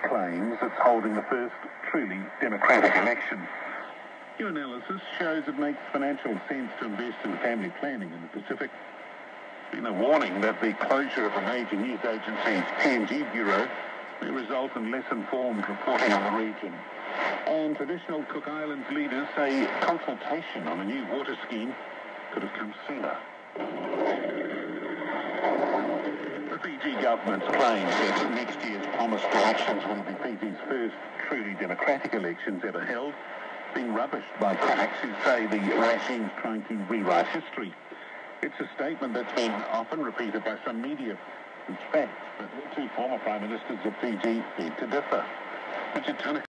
claims it's holding the first truly democratic election. Your analysis shows it makes financial sense to invest in family planning in the Pacific. There's been a warning that the closure of a major news agency's PNG bureau may result in less informed reporting on the region. And traditional Cook Islands leaders say consultation on a new water scheme could have come sooner. The Fiji government's claims that next year's promised elections will be Fiji's first truly democratic elections ever held, being rubbished by critics who say the regime's trying to rewrite history. It's a statement that's been often repeated by some media. It's fact, but the two former Prime Ministers of Fiji beg to differ. Richard Tunnicliffe